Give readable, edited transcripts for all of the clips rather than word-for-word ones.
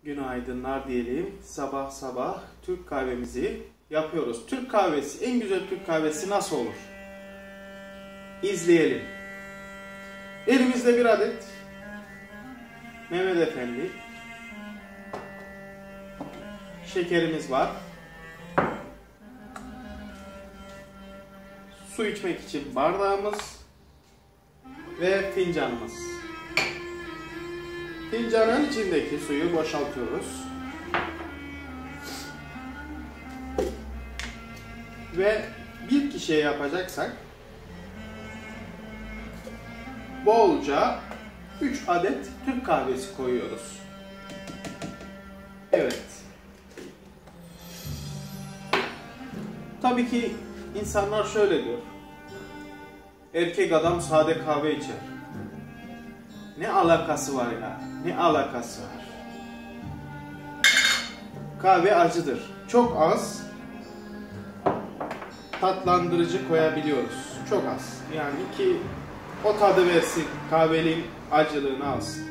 Günaydınlar diyelim. Sabah sabah Türk kahvemizi yapıyoruz. Türk kahvesi, en güzel Türk kahvesi nasıl olur? İzleyelim. Elimizde bir adet Mehmet Efendi şekerimiz var. Su içmek için bardağımız ve fincanımız. Fincanın içindeki suyu boşaltıyoruz. Ve bir kişiye yapacaksak bolca 3 adet Türk kahvesi koyuyoruz. Evet. Tabii ki insanlar şöyle diyor. Erkek adam sade kahve içer. Ne alakası var ya? Ne alakası var? Kahve acıdır. Çok az tatlandırıcı koyabiliyoruz. Çok az. Yani ki o tadı versin. Kahvenin acılığını alsın.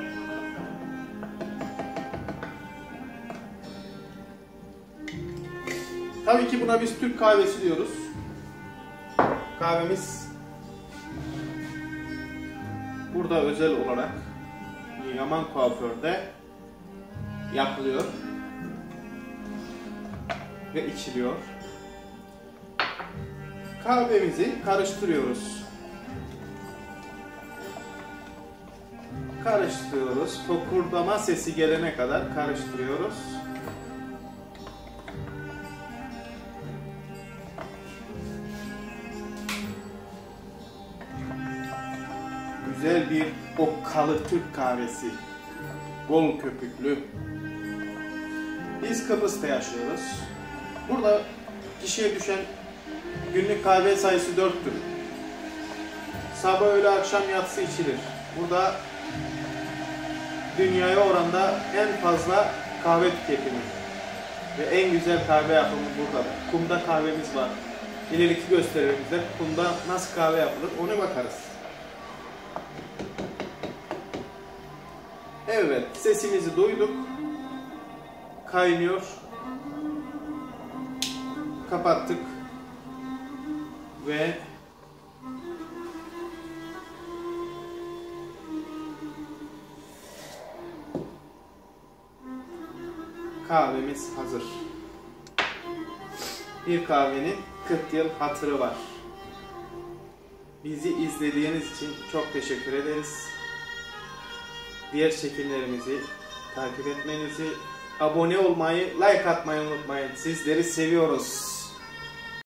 Tabii ki buna biz Türk kahvesi diyoruz. Kahvemiz burada özel olarak Yaman Kuaför'de yapılıyor ve içiliyor. Kahvemizi karıştırıyoruz. Karıştırıyoruz. Fokurdama sesi gelene kadar karıştırıyoruz. Güzel bir okkalı Türk kahvesi. Bol köpüklü. Biz Kıbrıs'ta yaşıyoruz. Burada kişiye düşen günlük kahve sayısı 4'tür. Sabah, öğle, akşam, yatsı içilir. Burada dünyaya oranda en fazla kahve tüketimi ve en güzel kahve yapımı burada. Kumda kahvemiz var. İleriki gösterimizde kumda nasıl kahve yapılır ona bakarız. Evet, sesimizi duyduk. Kaynıyor. Kapattık. Ve kahvemiz hazır. Bir kahvenin 40 yıl hatırı var. Bizi izlediğiniz için çok teşekkür ederiz. Diğer çekimlerimizi takip etmenizi, abone olmayı, like atmayı unutmayın. Sizleri seviyoruz.